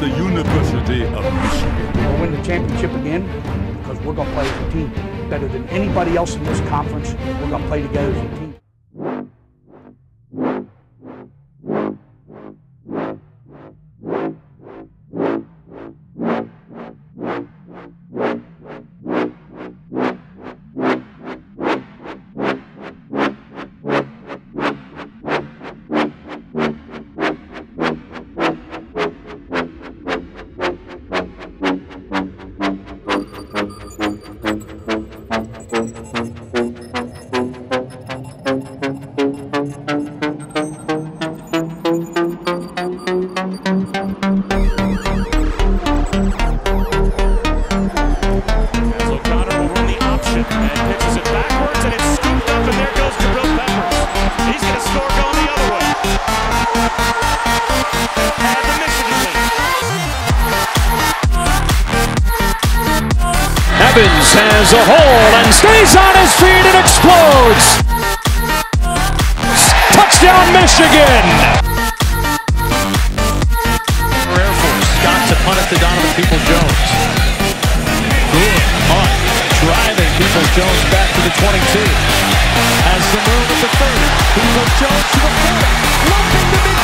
the University of Michigan. We'll win the championship again because we're going to play as a team. Better than anybody else in this conference, we're going to play together as a team. Evans has a hole and stays on his feet and explodes. Touchdown, Michigan! For Air Force, Scott to punt it to Donovan Peoples-Jones. Good punt, driving Peoples-Jones back to the 22. Has the move at the 30. Peoples-Jones to the 40. Lumping to midfield.